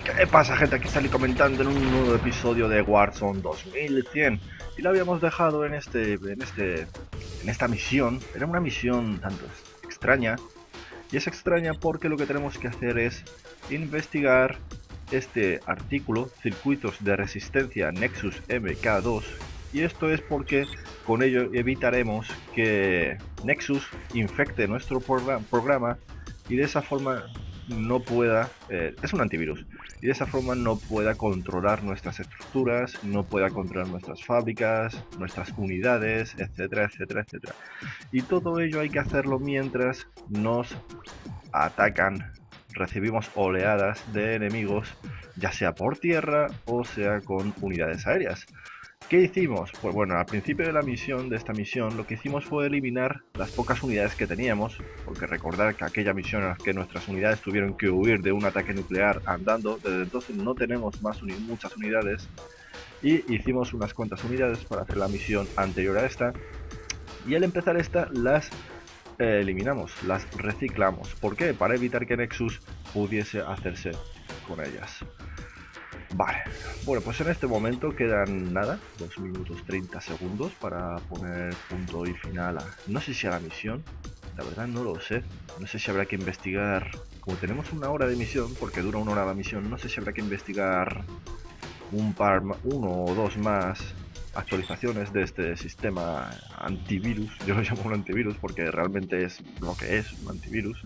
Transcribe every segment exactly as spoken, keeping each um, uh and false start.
¿Qué pasa, gente? Aquí salí comentando en un nuevo episodio de Warzone dos mil cien y lo habíamos dejado en este, en este, en esta misión. Era una misión tanto extraña, y es extraña porque lo que tenemos que hacer es investigar este artículo, circuitos de resistencia Nexus M K dos, y esto es porque con ello evitaremos que Nexus infecte nuestro programa y de esa forma no pueda, eh, es un antivirus, y de esa forma no pueda controlar nuestras estructuras, no pueda controlar nuestras fábricas, nuestras unidades, etcétera, etcétera, etcétera. Y todo ello hay que hacerlo mientras nos atacan, recibimos oleadas de enemigos, ya sea por tierra o sea con unidades aéreas. ¿Qué hicimos? Pues bueno, al principio de la misión, de esta misión, lo que hicimos fue eliminar las pocas unidades que teníamos, porque recordar que aquella misión en la que nuestras unidades tuvieron que huir de un ataque nuclear andando, desde entonces no tenemos más uni muchas unidades, y hicimos unas cuantas unidades para hacer la misión anterior a esta, y al empezar esta las eh, eliminamos, las reciclamos. ¿Por qué? Para evitar que Nexus pudiese hacerse con ellas. Vale, bueno, pues en este momento quedan nada, dos minutos treinta segundos para poner punto y final a... No sé si a la misión, la verdad no lo sé. No sé si habrá que investigar... Como tenemos una hora de misión, porque dura una hora la misión, no sé si habrá que investigar un par, uno o dos más actualizaciones de este sistema antivirus. Yo lo llamo un antivirus porque realmente es lo que es, un antivirus.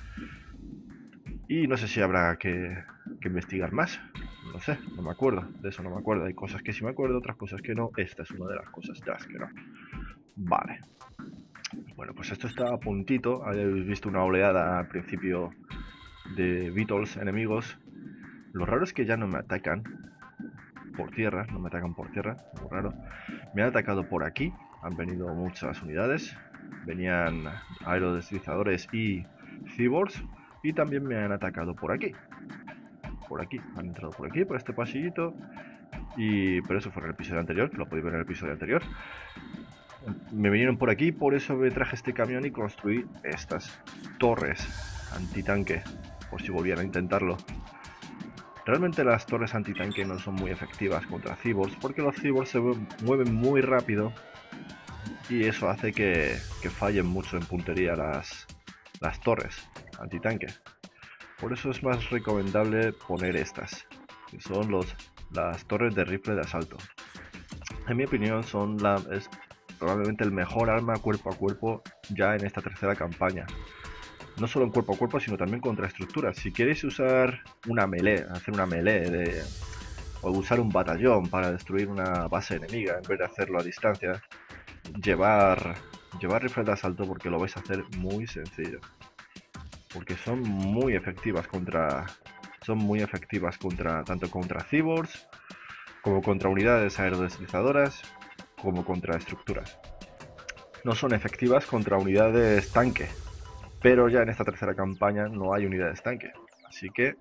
Y no sé si habrá que, que investigar más. No sé, no me acuerdo. De eso no me acuerdo. Hay cosas que sí me acuerdo, otras cosas que no. Esta es una de las cosas de las que no. Vale. Bueno, pues esto está a puntito. Habéis visto una oleada al principio de Beatles enemigos. Lo raro es que ya no me atacan por tierra. No me atacan por tierra. Muy raro. Me han atacado por aquí. Han venido muchas unidades. Venían aerodeslizadores y cyborgs. Y también me han atacado por aquí. Por aquí, han entrado por aquí, por este pasillito. Y pero eso fue en el episodio anterior, lo podéis ver en el episodio anterior. Me vinieron por aquí, por eso me traje este camión y construí estas torres antitanque, por si volvieran a intentarlo. Realmente las torres antitanque no son muy efectivas contra cyborgs, porque los cyborgs se mueven muy rápido y eso hace que, que fallen mucho en puntería las, las torres antitanque. Por eso es más recomendable poner estas, que son los, las torres de rifle de asalto. En mi opinión son la, es probablemente el mejor arma cuerpo a cuerpo ya en esta tercera campaña. No solo en cuerpo a cuerpo, sino también contra estructuras. Si queréis usar una melee, hacer una melee de, o usar un batallón para destruir una base enemiga en vez de hacerlo a distancia, llevar, llevar rifle de asalto porque lo vais a hacer muy sencillo. Porque son muy efectivas contra son muy efectivas contra tanto contra cyborgs como contra unidades aerodeslizadoras como contra estructuras. No son efectivas contra unidades tanque, pero ya en esta tercera campaña no hay unidades tanque, así que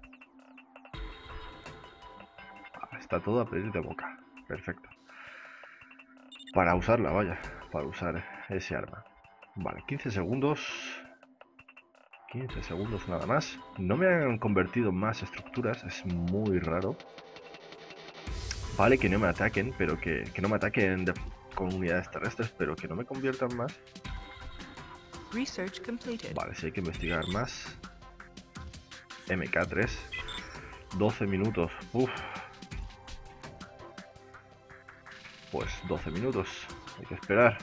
está todo a pedir de boca. Perfecto. Para usarla, vaya, para usar ese arma. Vale, quince segundos. quince segundos nada más. No me han convertido en más estructuras, es muy raro. Vale que no me ataquen, pero que, que no me ataquen de, con unidades terrestres, pero que no me conviertan más. Vale, si hay que investigar más. M K tres. doce minutos. Uf. Pues doce minutos. Hay que esperar.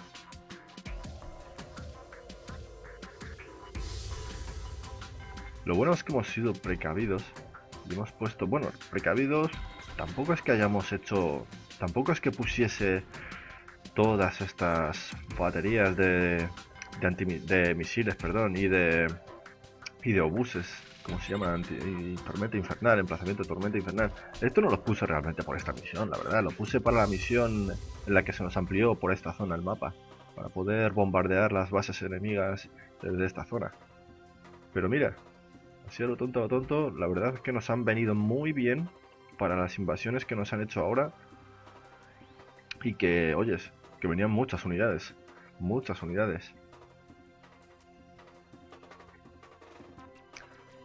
Lo bueno es que hemos sido precavidos. Y hemos puesto... Bueno, precavidos... Tampoco es que hayamos hecho... Tampoco es que pusiese todas estas baterías de... De, anti, de misiles, perdón, y de... Y de obuses. ¿Cómo se llama? Anti, y tormenta infernal, emplazamiento de tormenta infernal. Esto no lo puse realmente por esta misión, la verdad. Lo puse para la misión en la que se nos amplió por esta zona el mapa. Para poder bombardear las bases enemigas desde esta zona. Pero mira, así a lo tonto a lo tonto, la verdad es que nos han venido muy bien para las invasiones que nos han hecho ahora. Y que, oyes, que venían muchas unidades. Muchas unidades.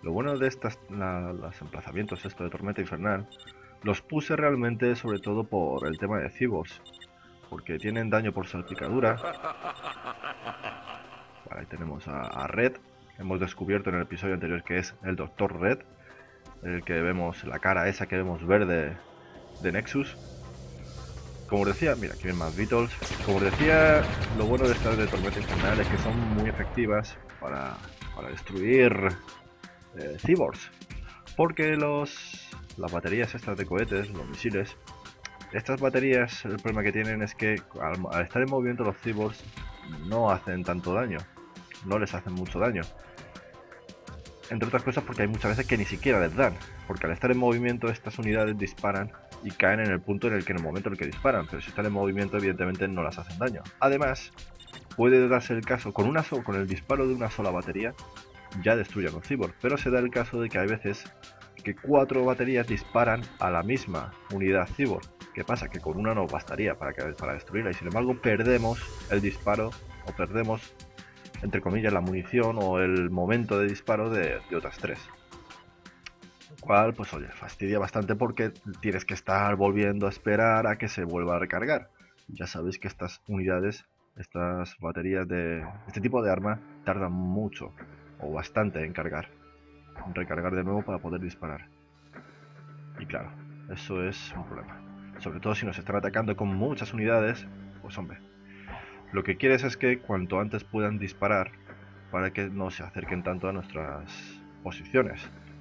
Lo bueno de estas, la, los emplazamientos esto de Tormenta Infernal, los puse realmente sobre todo por el tema de Cyborgs, porque tienen daño por salpicadura. Vale, ahí tenemos a, a Red. Hemos descubierto en el episodio anterior que es el Doctor Red, el que vemos la cara esa que vemos verde de Nexus. Como os decía, mira, aquí ven más Beatles. Como os decía, lo bueno de estas de Tormenta Infernal es que son muy efectivas para, para destruir eh, Cyborgs. Porque los, las baterías estas de cohetes, los misiles, estas baterías, el problema que tienen es que al, al estar en movimiento los Cyborgs no hacen tanto daño. No les hacen mucho daño. Entre otras cosas porque hay muchas veces que ni siquiera les dan. Porque al estar en movimiento estas unidades disparan y caen en el punto en el que en el momento en el que disparan, pero si están en movimiento evidentemente no las hacen daño. Además, puede darse el caso, con una so con el disparo de una sola batería ya destruyen los cyborgs, pero se da el caso de que hay veces que cuatro baterías disparan a la misma unidad cyborg. ¿Qué pasa? Que con una no bastaría para, que, para destruirla y sin embargo perdemos el disparo o perdemos, entre comillas, la munición o el momento de disparo de, de otras tres. Cual, pues oye, fastidia bastante porque tienes que estar volviendo a esperar a que se vuelva a recargar. Ya sabéis que estas unidades, estas baterías de este tipo de arma tardan mucho o bastante en cargar, en recargar de nuevo para poder disparar. Y claro, eso es un problema. Sobre todo si nos están atacando con muchas unidades, pues hombre, lo que quieres es que cuanto antes puedan disparar para que no se acerquen tanto a nuestras posiciones.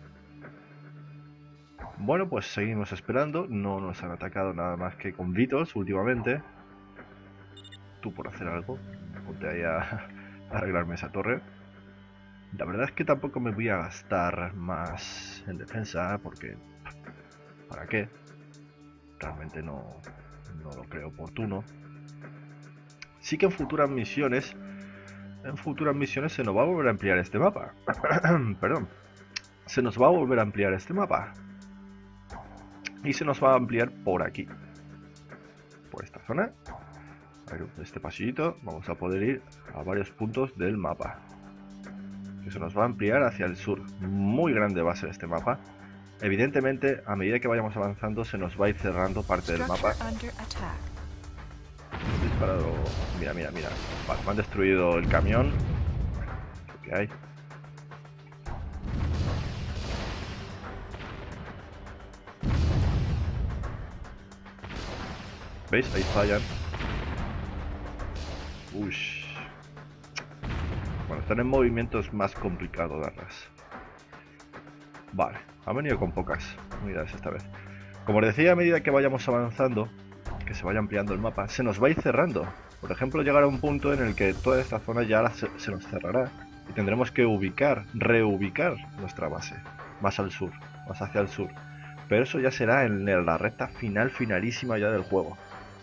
Bueno, pues seguimos esperando. No nos han atacado nada más que con Beatles últimamente. Tú por hacer algo, ponte ahí a, a arreglarme esa torre. La verdad es que tampoco me voy a gastar más en defensa, porque ¿para qué? Realmente no, no lo creo oportuno. Sí que en futuras misiones, en futuras misiones se nos va a volver a ampliar este mapa. Perdón. Se nos va a volver a ampliar este mapa. Y se nos va a ampliar por aquí. Por esta zona. Este pasillito vamos a poder ir a varios puntos del mapa. Que se nos va a ampliar hacia el sur. Muy grande va a ser este mapa. Evidentemente, a medida que vayamos avanzando, se nos va a ir cerrando parte del mapa. He disparado... Mira, mira, mira. Vale, me han destruido el camión. Lo que hay. ¿Veis? Ahí fallan. Ush. Bueno, están en movimiento, es más complicado darlas. Vale, han venido con pocas unidades esta vez. Como os decía, a medida que vayamos avanzando, que se vaya ampliando el mapa, se nos va a ir cerrando. Por ejemplo, llegar a un punto en el que toda esta zona ya se, se nos cerrará y tendremos que ubicar, reubicar nuestra base más al sur, más hacia el sur. Pero eso ya será en la recta final, finalísima ya del juego.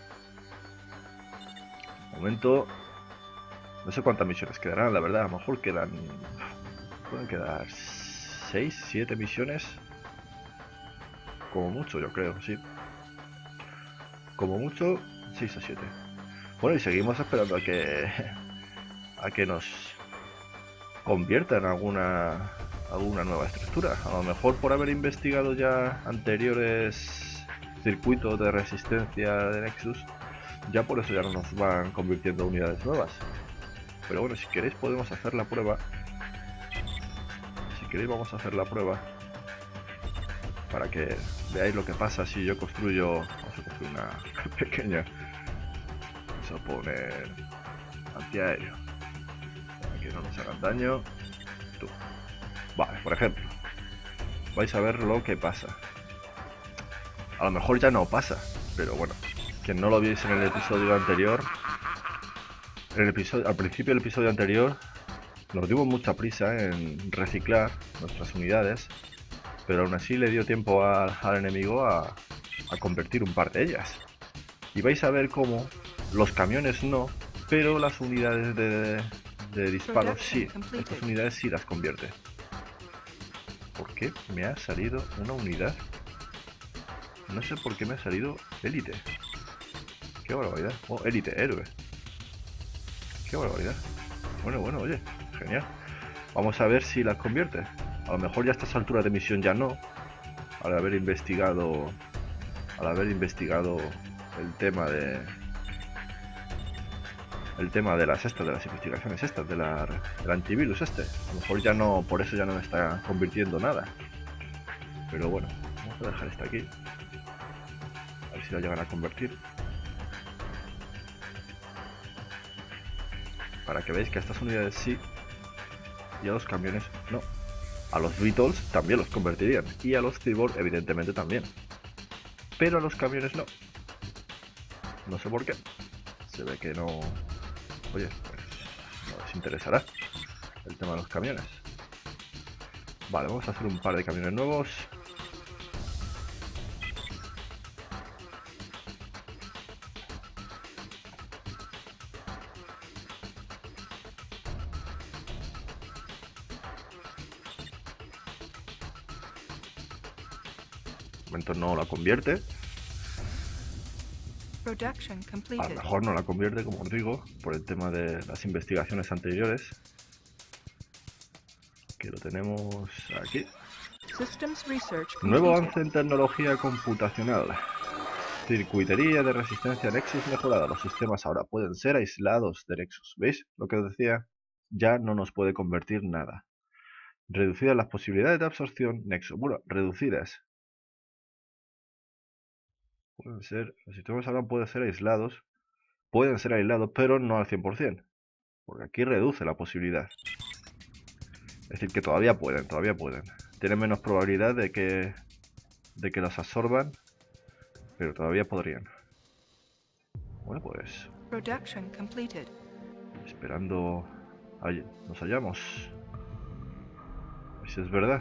De momento, no sé cuántas misiones quedarán, la verdad. A lo mejor quedan... Pueden quedar seis, siete misiones. Como mucho, yo creo, sí. Como mucho, seis o siete. Bueno, y seguimos esperando a que... A que nos convierta en alguna... alguna nueva estructura. A lo mejor por haber investigado ya anteriores circuitos de resistencia de Nexus, ya por eso ya no nos van convirtiendo unidades nuevas. Pero bueno, si queréis podemos hacer la prueba. Si queréis vamos a hacer la prueba para que veáis lo que pasa si yo construyo... Vamos a construir una pequeña... Vamos a poner antiaéreo para que no nos hagan daño. Tú. Vale, por ejemplo, vais a ver lo que pasa. A lo mejor ya no pasa, pero bueno, quien no lo viese en el episodio anterior, en el episodio, al principio del episodio anterior, nos dimos mucha prisa en reciclar nuestras unidades, pero aún así le dio tiempo a, al enemigo a, a convertir un par de ellas. Y vais a ver cómo los camiones no, pero las unidades de, de disparo sí, estas unidades sí las convierte. ¿Por qué me ha salido una unidad? No sé por qué me ha salido élite. Qué barbaridad. Oh, élite, héroe. Qué barbaridad. Bueno, bueno, oye, genial. Vamos a ver si las convierte. A lo mejor ya a estas alturas de misión ya no. Al haber investigado... Al haber investigado el tema de... El tema de las estas, de las investigaciones estas, de la, del antivirus este. A lo mejor ya no, por eso ya no me está convirtiendo nada. Pero bueno, vamos a dejar esto aquí. A ver si la llegan a convertir. Para que veáis que a estas unidades sí. Y a los camiones no. A los Beetles también los convertirían. Y a los Cyborg evidentemente también. Pero a los camiones no. No sé por qué. Se ve que no... Oye, pues no les interesará el tema de los camiones. Vale, vamos a hacer un par de camiones nuevos. De momento no la convierte. A lo mejor no la convierte, como os digo, por el tema de las investigaciones anteriores. Que lo tenemos aquí. Nuevo avance en tecnología computacional. Circuitería de resistencia Nexus mejorada. Los sistemas ahora pueden ser aislados de Nexus. ¿Veis lo que os decía? Ya no nos puede convertir nada. Reducidas las posibilidades de absorción Nexus. Bueno, reducidas. Pueden ser, los sistemas ahora pueden ser aislados. Pueden ser aislados, pero no al cien por cien. Porque aquí reduce la posibilidad. Es decir, que todavía pueden, todavía pueden. Tienen menos probabilidad de que, de que las absorban, pero todavía podrían. Bueno, pues... Production completed. Esperando a nos hallamos. A ver si es verdad.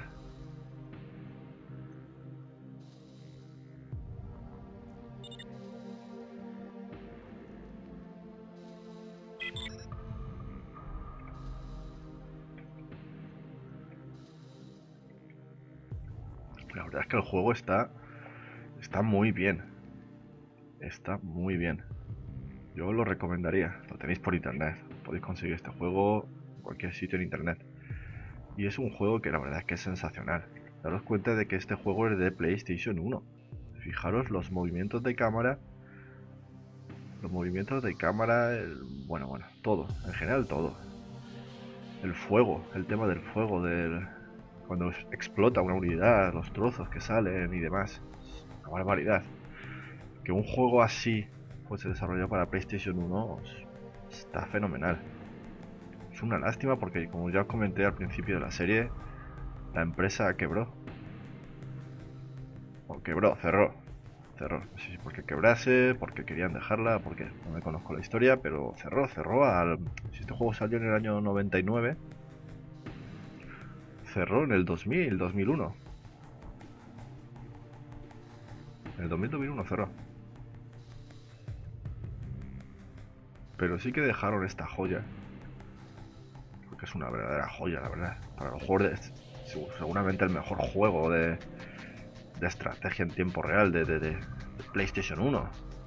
La verdad es que el juego está está muy bien. Está muy bien. Yo os lo recomendaría. Lo tenéis por internet. Podéis conseguir este juego en cualquier sitio en internet. Y es un juego que la verdad es que es sensacional. Daros cuenta de que este juego es de PlayStation uno. Fijaros los movimientos de cámara. Los movimientos de cámara. El, bueno, bueno, todo. En general todo. El fuego. El tema del fuego. Del... Cuando explota una unidad, los trozos que salen y demás. Es una barbaridad. Que un juego así fuese desarrollado para PlayStation uno está fenomenal. Es una lástima porque, como ya os comenté al principio de la serie, la empresa quebró. O quebró, cerró. Cerró. No sé si porque quebrase, porque querían dejarla, porque no me conozco la historia, pero cerró, cerró al... Si este juego salió en el año noventa y nueve... Cerró en el dos mil, dos mil uno. En el dos mil, dos mil uno cerró. Pero sí que dejaron esta joya. Porque es una verdadera joya, la verdad. Para los juegos de... Seguramente el mejor juego de... De estrategia en tiempo real de, de, de, de PlayStation uno.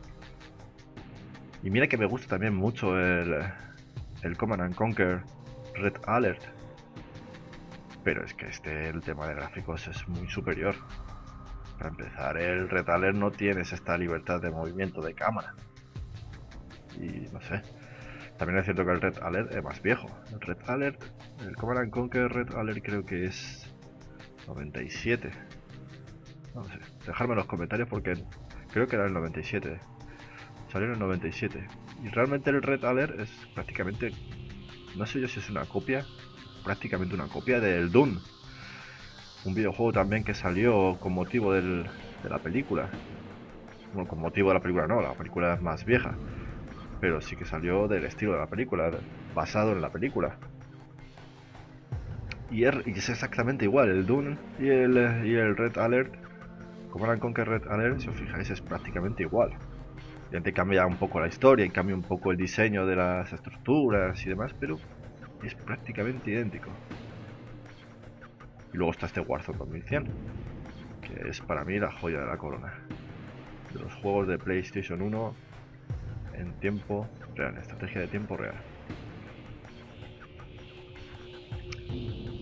Y mira que me gusta también mucho el... El Command and Conquer Red Alert. Pero es que este, el tema de gráficos es muy superior. Para empezar, el Red Alert no tienes esta libertad de movimiento de cámara. Y no sé. También es cierto que el Red Alert es más viejo. El Red Alert, el Command and Conquer Red Alert creo que es noventa y siete. No sé. Dejadme en los comentarios porque creo que era el noventa y siete. Salió en el noventa y siete. Y realmente el Red Alert es prácticamente... No sé yo si es una copia... prácticamente una copia del Doom, un videojuego también que salió con motivo del, de la película. Bueno, con motivo de la película no, la película es más vieja, pero sí que salió del estilo de la película, basado en la película. Y es, y es exactamente igual, el Doom y el, y el Red Alert, Command and Conquer Red Alert, si os fijáis, es prácticamente igual. Ya te cambia un poco la historia y cambia un poco el diseño de las estructuras y demás, pero es prácticamente idéntico. Y luego está este Warzone dos mil cien, que es para mí la joya de la corona. De los juegos de PlayStation uno en tiempo real, estrategia de tiempo real.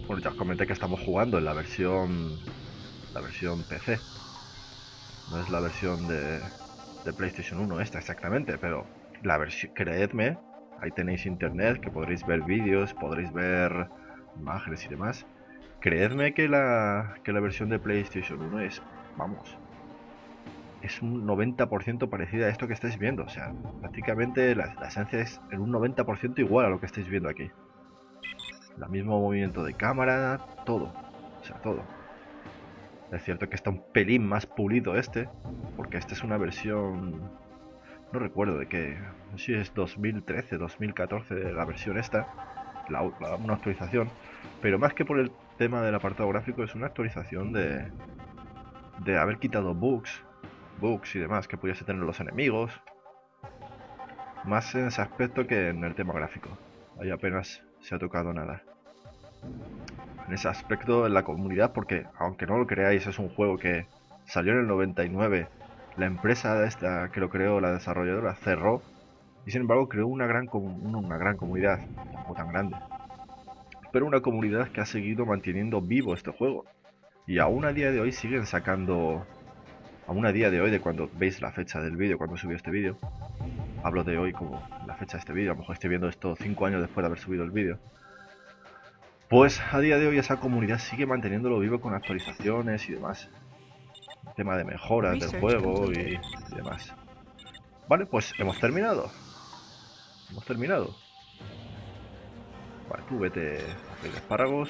Bueno, ya os comenté que estamos jugando en la versión la versión P C. No es la versión de, de PlayStation uno esta exactamente, pero la versión, creedme, ahí tenéis internet, que podréis ver vídeos, podréis ver imágenes y demás. Creedme que la, que la versión de PlayStation uno es, vamos, es un noventa por ciento parecida a esto que estáis viendo. O sea, prácticamente la, la esencia es en un noventa por ciento igual a lo que estáis viendo aquí. El mismo movimiento de cámara, todo. O sea, todo. Es cierto que está un pelín más pulido este, porque esta es una versión... No recuerdo de qué... No sé si es dos mil trece, dos mil catorce la versión esta, la, la, una actualización, pero más que por el tema del apartado gráfico es una actualización de... de haber quitado bugs, bugs y demás que pudiese tener los enemigos. Más en ese aspecto que en el tema gráfico. Ahí apenas se ha tocado nada. En ese aspecto en la comunidad, porque aunque no lo creáis, es un juego que salió en el noventa y nueve, la empresa esta que lo creó, la desarrolladora, cerró y sin embargo creó una gran, una gran comunidad, tampoco tan grande, pero una comunidad que ha seguido manteniendo vivo este juego y aún a día de hoy siguen sacando, aún a día de hoy de cuando veis la fecha del vídeo, cuando subió este vídeo, hablo de hoy como la fecha de este vídeo, a lo mejor estoy viendo esto cinco años después de haber subido el vídeo. Pues a día de hoy esa comunidad sigue manteniéndolo vivo con actualizaciones y demás. El tema de mejoras del juego y, y demás. Vale, pues hemos terminado. Hemos terminado. Vale, tú vete a freír espárragos.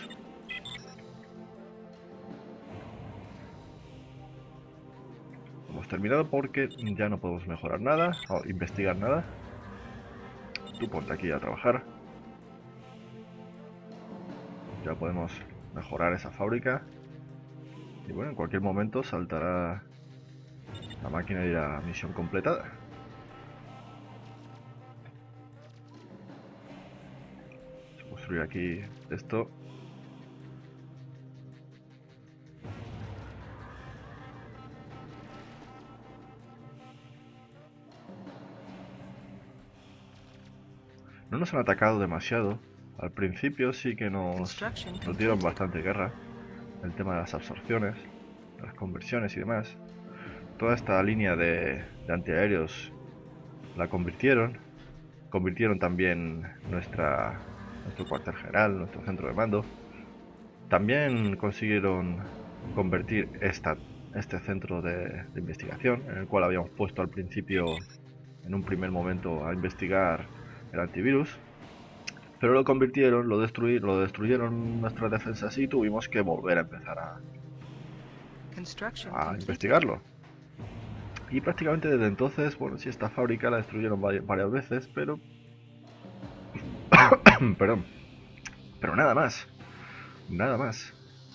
Hemos terminado porque ya no podemos mejorar nada o investigar nada. Tú ponte aquí a trabajar. Ya podemos mejorar esa fábrica. Y bueno, en cualquier momento saltará la máquina y la misión completada. Vamos a construir aquí esto. No nos han atacado demasiado. Al principio sí que nos, nos dieron bastante guerra. El tema de las absorciones, las conversiones y demás. Toda esta línea de, de antiaéreos la convirtieron. Convirtieron también nuestra, nuestro cuartel general, nuestro centro de mando. También consiguieron convertir esta, este centro de, de investigación, en el cual habíamos puesto al principio, en un primer momento, a investigar el antivirus. Pero lo convirtieron, lo, destruir, lo destruyeron nuestras defensas y tuvimos que volver a empezar a, a investigarlo. Y prácticamente desde entonces, bueno, sí, esta fábrica la destruyeron varias veces, pero... Perdón. Pero nada más. Nada más.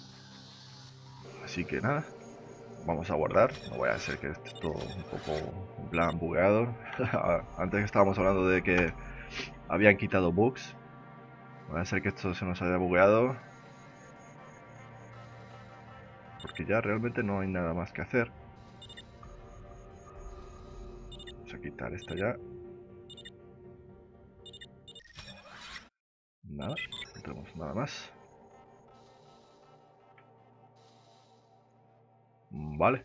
Así que nada. Vamos a guardar. No voy a hacer que esté todo un poco en plan bugueado. Antes estábamos hablando de que habían quitado bugs. Va a ser que esto se nos haya bugueado. Porque ya realmente no hay nada más que hacer. Vamos a quitar esta ya. Nada, no tenemos nada más. Vale.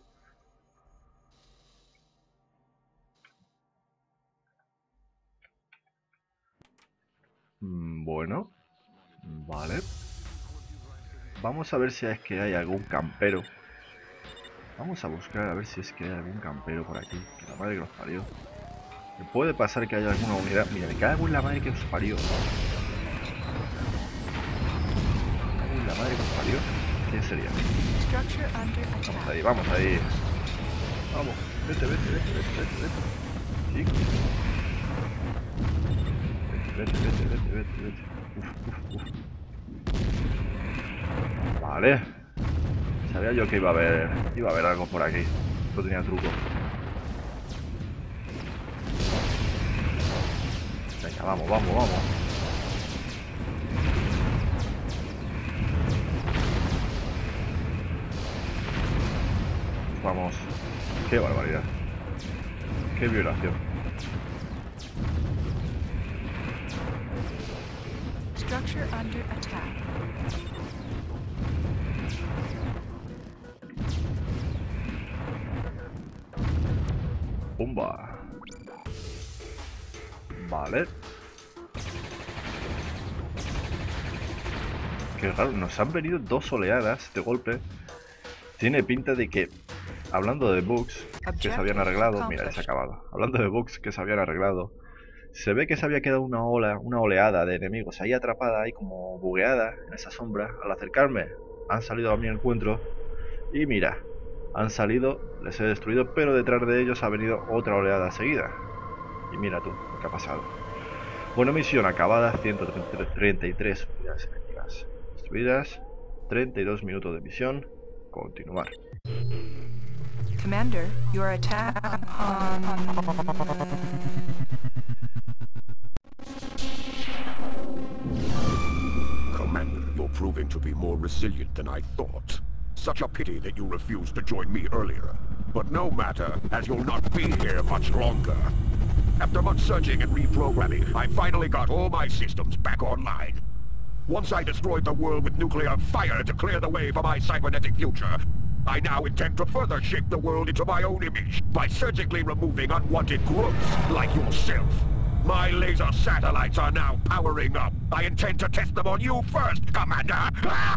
Bueno. Vale. Vamos a ver si es que hay algún campero. Vamos a buscar a ver si es que hay algún campero por aquí. Que la madre que los parió. Me puede pasar que haya alguna unidad. Mira, me cago en la madre que os parió. Me cago en la madre que os parió. ¿Quién sería? Vamos ahí, vamos ahí. Vamos, vete, vete, vete, vete, vete, vete. Chicos. Vete, vete, vete, vete, vete. Uf, uf, uf. Vale. Sabía yo que iba a haber. Iba a haber algo por aquí. Esto tenía truco. Venga, vamos, vamos, vamos. Vamos. Qué barbaridad. Qué violación. Pumba. Vale. Qué raro, nos han venido dos oleadas de golpe. Tiene pinta de que, hablando de bugs que se habían arreglado, mira, se ha acabado. Hablando de bugs que se habían arreglado, se ve que se había quedado una ola, una oleada de enemigos ahí atrapada, ahí como bugueada en esa sombra. Al acercarme, han salido a mi encuentro y mira, han salido, les he destruido, pero detrás de ellos ha venido otra oleada seguida. Y mira tú lo que ha pasado. Bueno, misión acabada, ciento treinta y tres unidades enemigas destruidas, treinta y dos minutos de misión. Continuar. Commander, your attack on... Commander, you're proving to be more resilient than I thought. Such a pity that you refused to join me earlier. But no matter, as you'll not be here much longer. After much searching and reprogramming, I finally got all my systems back online. Once I destroyed the world with nuclear fire to clear the way for my cybernetic future, I now intend to further shape the world into my own image by surgically removing unwanted growths like yourself. My laser satellites are now powering up. I intend to test them on you first, Commander!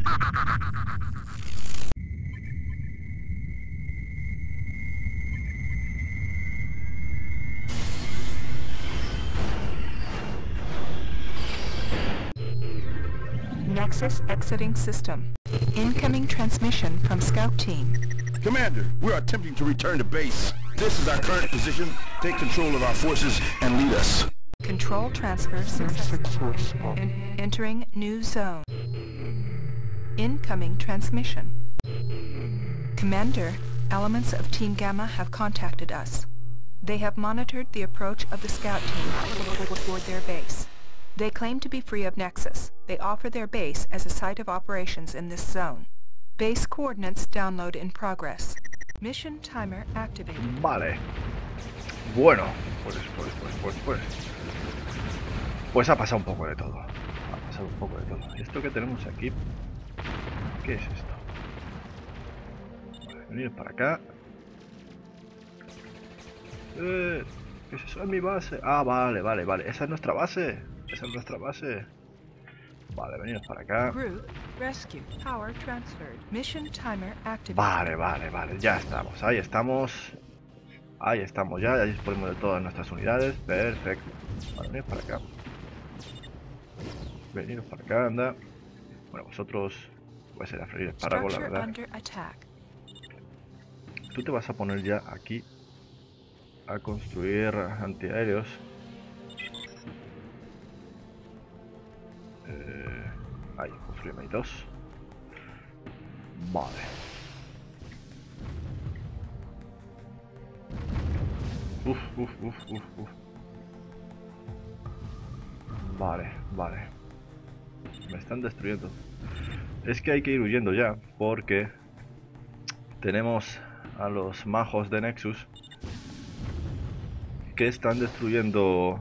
Nexus exiting system. Incoming transmission from Scout Team. Commander, we're attempting to return to base. This is our current position. Take control of our forces and lead us. Control transfer successful. En entering new zone. Incoming transmission. Commander, elements of Team Gamma have contacted us. They have monitored the approach of the Scout Team toward their base. They claim to be free of Nexus. They offer their base as a site of operations in this zone. Base coordinates download in progress. Mission timer activated. Vale. Bueno, pues, pues, pues, pues, pues. Pues ha pasado un poco de todo. Ha pasado un poco de todo. ¿Esto que tenemos aquí? ¿Qué es esto? Vale, venir para acá. Eh, ¿qué es eso? ¿Es mi base? Ah, vale, vale, vale. ¿Esa es nuestra base? ¿Esa es nuestra base? Vale, venimos para acá. Group rescue power transferred. Mission timer activated. Vale, vale, vale. Ya estamos. Ahí estamos. Ahí estamos ya. Ya disponemos de todas nuestras unidades. Perfecto. Vale, venid para acá. Veniros para acá, anda. Bueno, vosotros vais a ir a freír espárragos, la verdad. Tú te vas a poner ya aquí a construir antiaéreos. Eh, ahí, construyeme ahí dos. Vale. Uf, uf, uf, uf, uf. Vale, vale. Me están destruyendo. Es que hay que ir huyendo ya, porque tenemos a los majos de Nexus que están destruyendo...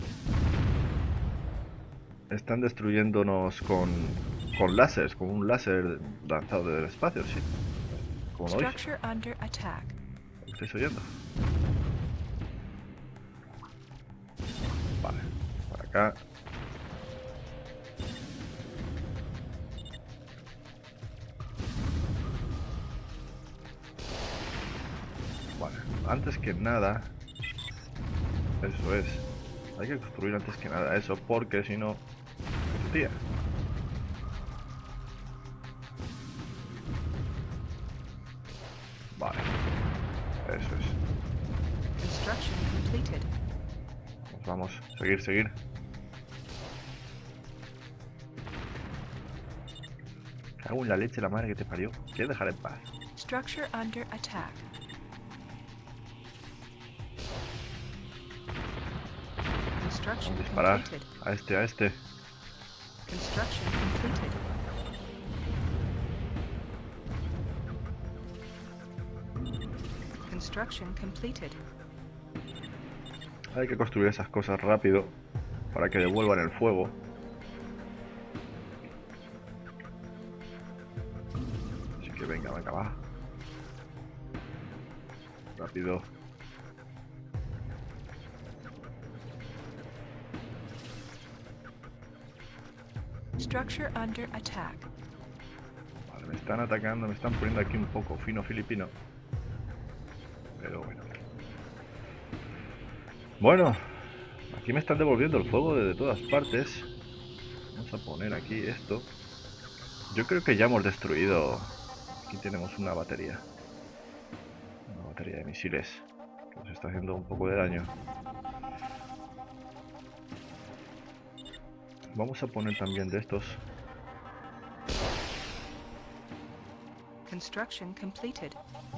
Están destruyéndonos con, con láseres, con un láser lanzado del espacio, sí. Como lo oís. ¿Lo estáis oyendo? Vale, para acá. Vale, antes que nada, eso es. Hay que construir antes que nada eso, porque si no, tía. Vale, eso es. Construction completed. Nos vamos, seguir, seguir. Cago en la leche, la madre que te parió. ¿Quieres dejar en paz? Structure under attack. Vamos a disparar a este, a este. Construction completed. Construction completed. Hay que construir esas cosas rápido para que devuelvan el fuego. venga, va. Rápido. Structure under attack. Vale, me están atacando, me están poniendo aquí un poco fino filipino. Pero bueno. Bueno, aquí me están devolviendo el fuego de todas partes. Vamos a poner aquí esto. Yo creo que ya hemos destruido. Aquí tenemos una batería. Una batería de misiles que nos está haciendo un poco de daño. Vamos a poner también de estos. Construction completed.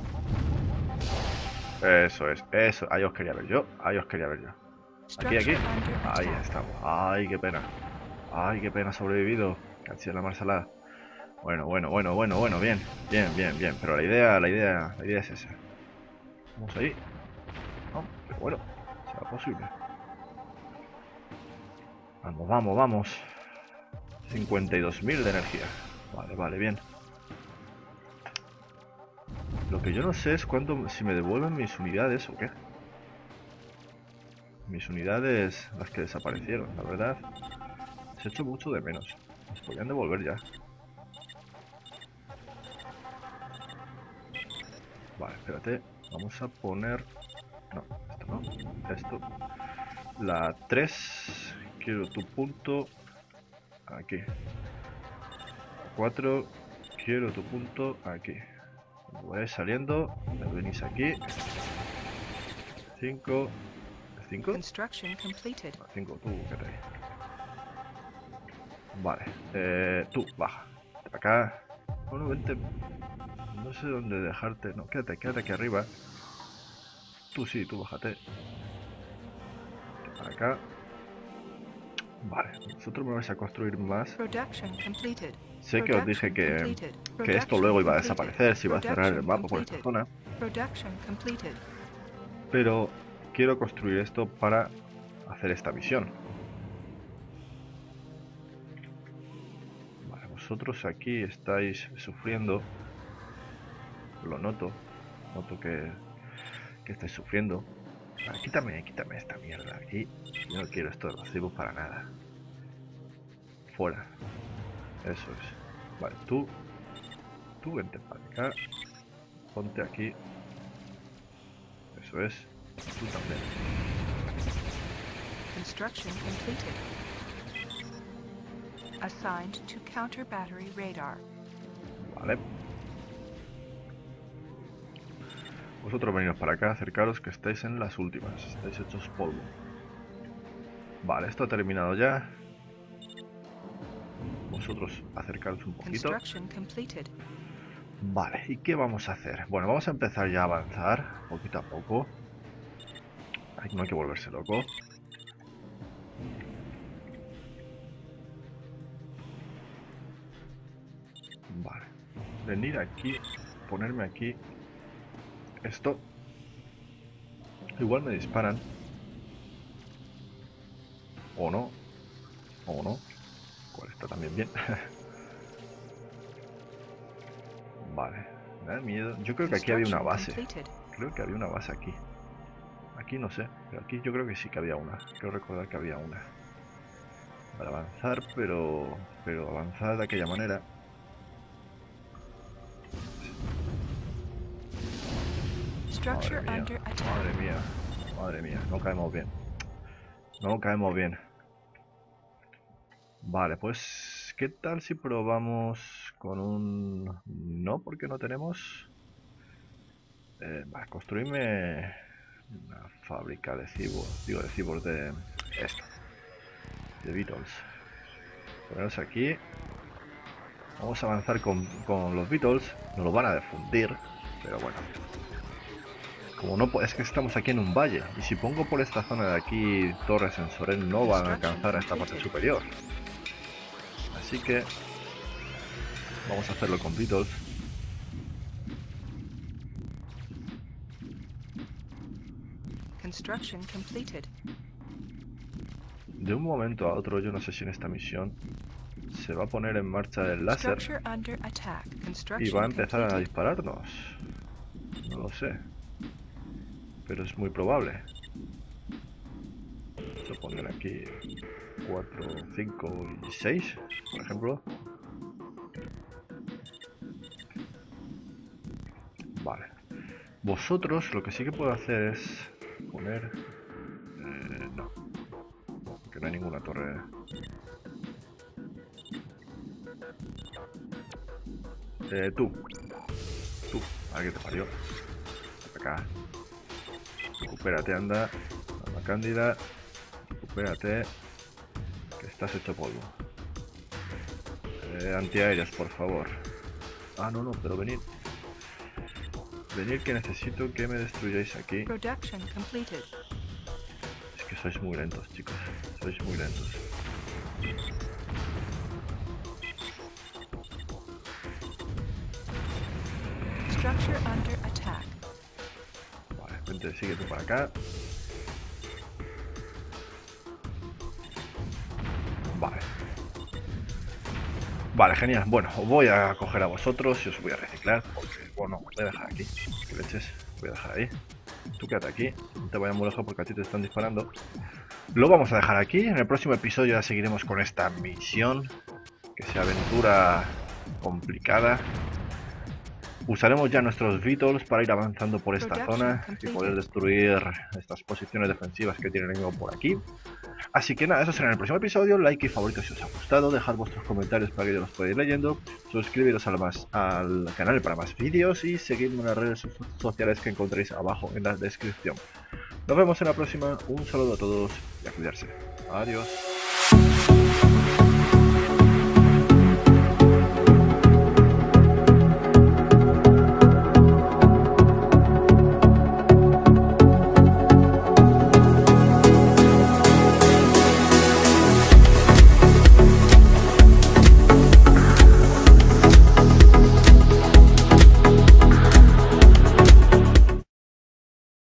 Eso es, eso. Ahí os quería ver yo. Ahí os quería ver yo. Aquí, aquí. Ahí estamos. Ay, qué pena. Ay, qué pena, sobrevivido. Casi en la marsalada. Bueno, bueno, bueno, bueno, bueno, bien. Bien, bien, bien. Pero la idea, la idea, la idea es esa. Vamos ahí. No, pero bueno, será posible. Vamos, vamos, vamos. cincuenta y dos mil de energía. Vale, vale, bien. Lo que yo no sé es cuándo, si me devuelven mis unidades o qué. Mis unidades, las que desaparecieron, la verdad. Se echo mucho de menos. Las podrían devolver ya. Vale, espérate. Vamos a poner... No, esto no. Esto. La tres. Quiero tu punto aquí. cuatro. Quiero tu punto aquí. Cuando vayáis saliendo, me venís aquí. cinco. ¿cinco? Construction completed. cinco, tú, quédate ahí. Vale, eh, tú, baja. Acá. Bueno, vente. No sé dónde dejarte. No, quédate, quédate aquí arriba. Tú sí, tú bájate. Para acá. Vale, vosotros me vais a construir más. Production completed. Sé que os dije que, que esto luego iba a desaparecer, si iba a cerrar el mapa por esta zona. Production completed. Pero quiero construir esto para hacer esta misión. Vale, vosotros aquí estáis sufriendo. Lo noto. Noto que, que estáis sufriendo. Vale, quítame, quítame esta mierda aquí. Yo no quiero esto de los cibos para nada. Fuera. Eso es. Vale, tú. Tú vente para acá. Ponte aquí. Eso es. Tú también. Construction completed. Assigned to counter battery radar. Vale. Vosotros veniros para acá, acercaros que estáis en las últimas. Estáis hechos polvo. Vale, esto ha terminado ya. Vosotros acercaros un poquito. Construction completed. Vale, ¿y qué vamos a hacer? Bueno, vamos a empezar ya a avanzar, poquito a poco. Ay, no hay que volverse loco. Vale. Venir aquí, ponerme aquí. Esto. Igual me disparan. O no. O no. Cual está también bien. Vale. Me da miedo. Yo creo que aquí había una base. Creo que había una base aquí. Aquí no sé. Pero aquí yo creo que sí que había una. Creo recordar que había una. Para avanzar, pero... Pero avanzar de aquella manera. Madre mía, madre mía, madre mía, no caemos bien. No caemos bien. Vale, pues, ¿qué tal si probamos con un... No, porque no tenemos... Eh, va, construirme una fábrica de cibos, digo de cibos de... Esto. De Beetles. Poneros aquí. Vamos a avanzar con, con los Beetles. Nos lo van a difundir, pero bueno. Como no, es que estamos aquí en un valle, y si pongo por esta zona de aquí torres sensores no van a alcanzar a esta parte superior. Así que vamos a hacerlo con Beetles. Construction completed. De un momento a otro, yo no sé si en esta misión se va a poner en marcha el láser Structure under attack. y Construction va a empezar a completed. dispararnos. No lo sé, pero es muy probable. Vamos a poner aquí cuatro, cinco y seis, por ejemplo. Vale. Vosotros lo que sí que puedo hacer es poner... Eh, no. Porque no hay ninguna torre. Eh, tú. Tú. A ver qué te parió. Ven acá. Recupérate, anda. Anda, Cándida. Recupérate. Que estás hecho polvo. Eh, antiaéreos, por favor. Ah, no, no, pero venid. Venid que necesito que me destruyáis aquí. Production completed. Es que sois muy lentos, chicos. Sois muy lentos. Structure under attack. Vale, vente, sigue tú para acá. Vale. Vale, genial. Bueno, os voy a coger a vosotros y os voy a reciclar. Porque, bueno, voy a dejar aquí. ¿Qué leches? Voy a dejar ahí. Tú quédate aquí. No te vayas muy lejos porque a ti te están disparando. Lo vamos a dejar aquí. En el próximo episodio ya seguiremos con esta misión. Que sea aventura complicada. Usaremos ya nuestros Beetles para ir avanzando por esta zona y poder destruir estas posiciones defensivas que tiene el enemigo por aquí. Así que nada, eso será en el próximo episodio. Like y favorito si os ha gustado. Dejad vuestros comentarios para que yo los pueda ir leyendo. Suscribiros al, más, al canal para más vídeos y seguidme en las redes sociales que encontréis abajo en la descripción. Nos vemos en la próxima. Un saludo a todos y a cuidarse. Adiós.